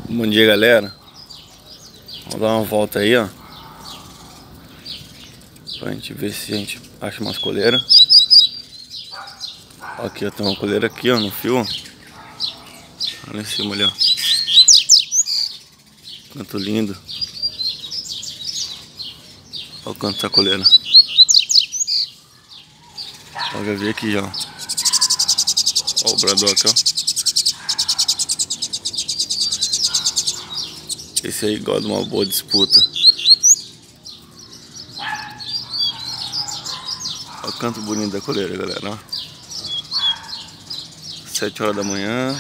Bom dia, galera. Vamos dar uma volta aí, ó, pra gente ver se a gente acha umas coleiras. Aqui, ó, tem uma coleira aqui, ó, no fio, ó. Olha em cima ali, ó. Canto lindo. Olha o canto da coleira. Ó, já vi aqui, ó. Ó o Braddock, ó. Esse aí gosta de uma boa disputa. Olha o canto bonito da coleira, galera, ó. 7 horas da manhã.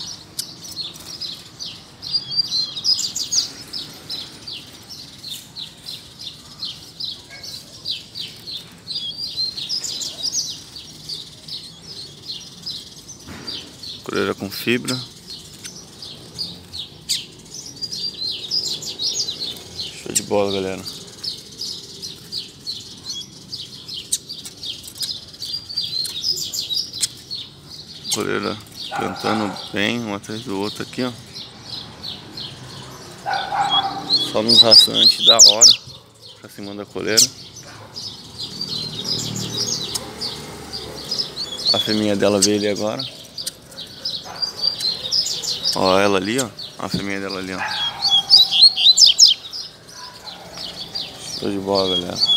Coleira com fibra. Show de bola, galera. Coleira cantando bem, um atrás do outro aqui, ó. Só nos raçantes, da hora. Pra cima da coleira. A fêmea dela veio ali agora. Ó, ela ali, ó. A fêmea dela ali, ó. Show de bola, galera.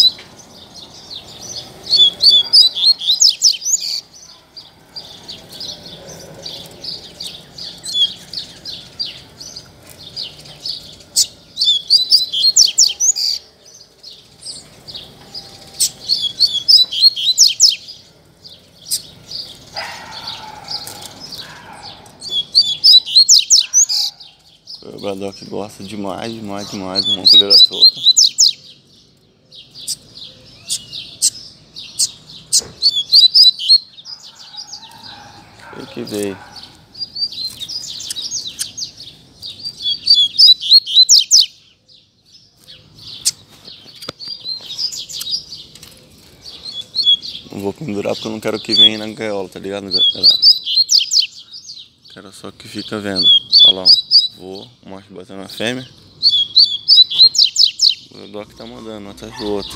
O Braddock gosta demais de uma coleira solta. Ele que veio. Não vou pendurar porque eu não quero que venha na gaiola, tá ligado, galera? Quero só que fica vendo. Olha lá, ó. Vou, o macho batendo na fêmea. O Braddock tá mandando um atrás do outro.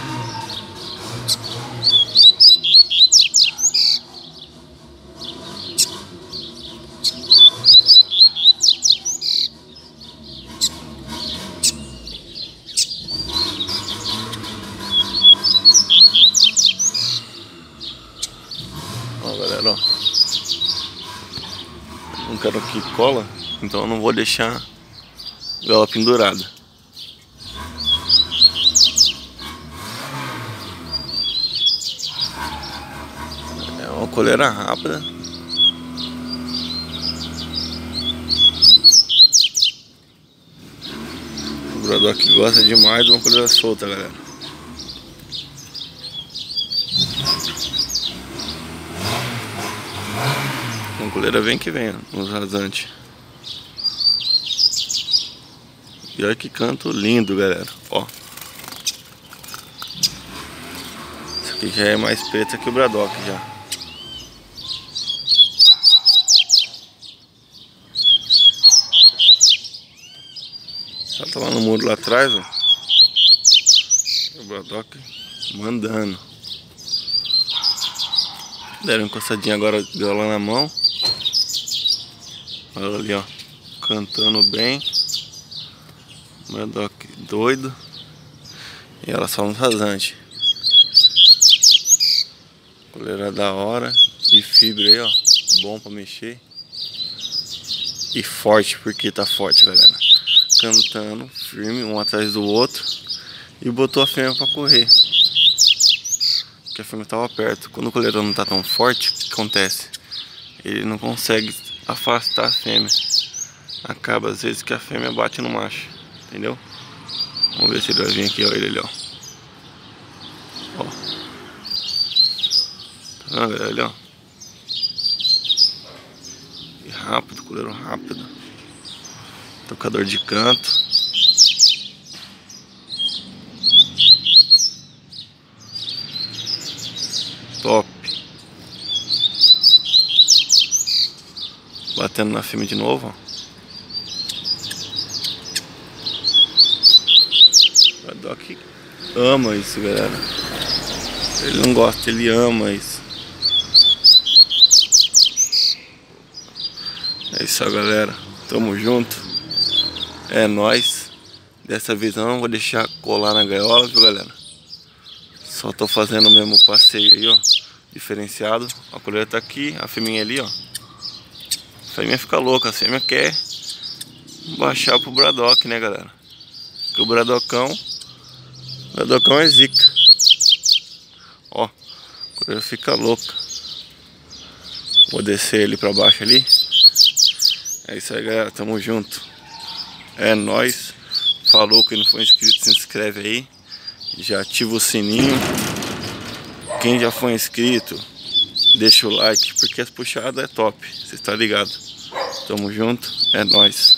Ó, galera, ó. Não quero que cola, então eu não vou deixar ela pendurada. É uma coleira rápida. O Braddock gosta demais de uma coleira solta, galera. Uma coleira vem que vem, ó, nos rasantes. E olha que canto lindo, galera. Ó. Isso aqui já é mais preta que o Braddock já. Ela tá lá no muro lá atrás, ó. O Braddock mandando. Deram uma encostadinha agora, deu lá na mão. Olha ali, ó. Cantando bem. Braddock doido. E ela só nos rasantes. Coleira da hora. E fibra aí, ó. Bom pra mexer. E forte, porque tá forte, galera. Cantando firme, um atrás do outro. E botou a fêmea pra correr. Porque a fêmea tava perto. Quando o coleirão não tá tão forte, o que acontece? Ele não consegue afastar a fêmea. Acaba às vezes que a fêmea bate no macho. Entendeu? Vamos ver se ele vai vir aqui, ó. Ele ali, ó. Ó. Tá vendo, galera? Ali, ó. E rápido, coleiro rápido. Tocador de canto. Top. Batendo na fêmea de novo, ó. que ama isso, galera. Ele não gosta, ele ama isso. É isso aí, galera. Tamo junto. É nóis. Dessa vez eu não vou deixar colar na gaiola, viu, galera? Só tô fazendo o mesmo passeio aí, ó. Diferenciado. A coleira tá aqui, a fêmea ali, ó. A fêmea fica louca, a fêmea quer baixar pro Braddock, né, galera? Porque o Braddocão é zica. Ó, a coleira fica louca. Vou descer ele pra baixo ali. É isso aí, galera, tamo junto. É nóis. Falou, quem não for inscrito, se inscreve aí. Já ativa o sininho. Quem já foi inscrito, deixa o like, porque as puxadas é top. Você tá ligado? Tamo junto, é nóis.